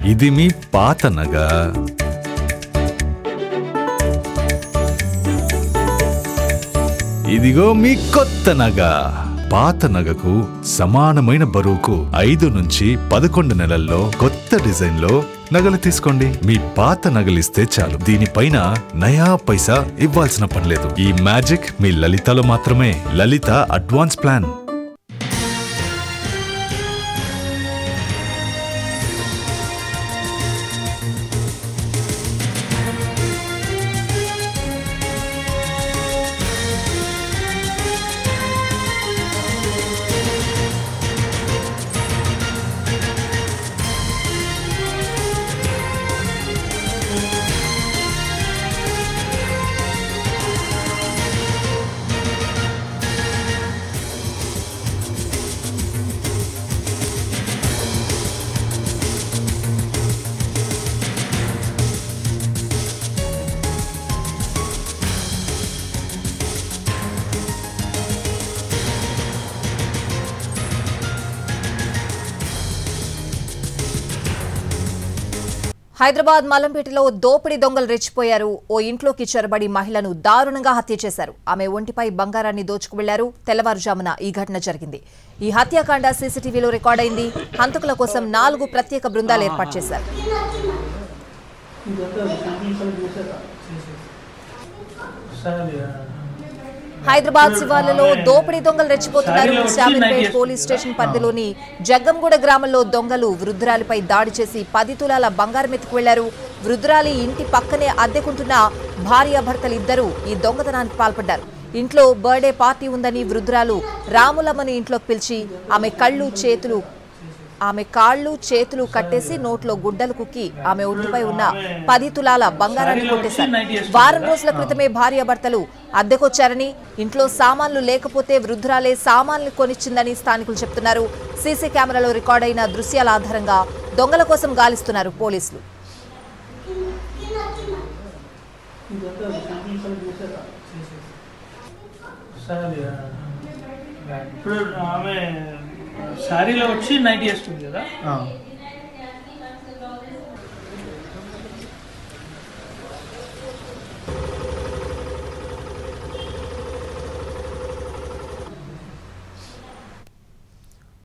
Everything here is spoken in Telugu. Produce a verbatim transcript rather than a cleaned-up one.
ఇది మీ పాత నగ. ఇదిగో మీ కొత్త నగ. పాత నగకు సమానమైన బరువుకు ఐదు నుంచి పదకొండు నెలల్లో కొత్త డిజైన్ లో నగలు తీసుకోండి. మీ పాత నగలిస్తే చాలు, దీనిపైన నయా పైసా ఇవ్వాల్సిన పనిలేదు. ఈ మ్యాజిక్ మీ లలితలో మాత్రమే. Lalitha advance plan. హైదరాబాద్ మల్లంపేటలో దోపిడీ దొంగలు రెచ్చిపోయారు. ఓ ఇంట్లోకి చొరబడి మహిళను దారుణంగా హత్య చేశారు. ఆమె ఒంటిపై బంగారాన్ని దోచుకు వెళ్లారు. తెల్లవారుజామున ఈ ఘటన జరిగింది. ఈ హత్యాకాండ సీసీటీవీలో రికార్డైంది. హంతకుల కోసం నాలుగు ప్రత్యేక బృందాలు ఏర్పాటు చేశారు. హైదరాబాద్ శివార్లలో దోపిడీ దొంగలు రెచ్చిపోతున్నారు. శామీర్పేట్ పోలీస్ స్టేషన్ పరిధిలోని జగ్గంగూడ గ్రామంలో దొంగలు వృద్ధురాలిపై దాడి చేసి పది తులాల బంగారం ఎత్తుకు వెళ్లారు. వృద్ధురాలి ఇంటి పక్కనే అద్దెకుంటున్న భార్యాభర్తలు ఇద్దరు ఈ దొంగతనానికి పాల్పడ్డారు. ఇంట్లో బర్త్డే పార్టీ ఉందని వృద్ధురాలు రాములమ్మని ఇంట్లోకి పిలిచి ఆమె కళ్ళు చేతులు ఆమె కాళ్ళు చేతులు కట్టేసి నోట్లో గుడ్డలు కుక్కి ఆమె ఒంటిపై ఉన్న పది తులాల బంగారాన్ని కొట్టేశారు. వారం రోజుల క్రితమే భార్యాభర్తలు అద్దెకొచ్చారని, ఇంట్లో సామాన్లు లేకపోతే వృద్ధురాలే సామాన్లు కొనిచ్చిందని స్థానికులు చెప్తున్నారు. సీసీ కెమెరాలో రికార్డైన దృశ్యాల ఆధారంగా దొంగల కోసం గాలిస్తున్నారు పోలీసులు. సారీలో వచ్చి నైట్ వేస్తుంది కదా.